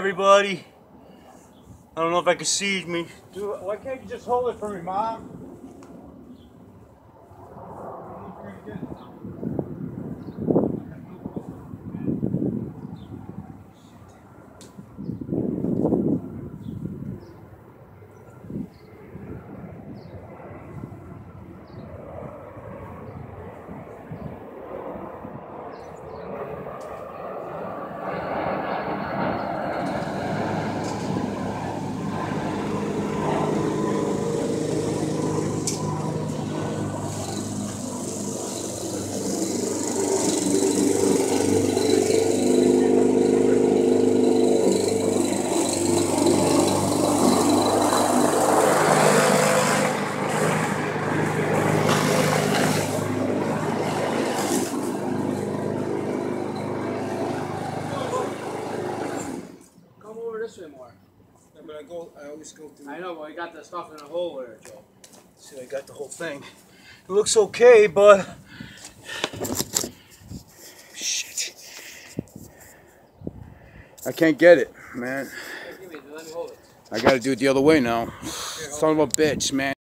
everybody. I don't know if I can see me. Dude, why can't you just hold it for me, Mom? This way more. Yeah, but I always go through. I know, but we got the stuff in the hole there, Joe. See, I got the whole thing. It looks okay, but shit, I can't get it, man. Here, give me, let me hold it. I gotta do it the other way now. Son of a bitch, man.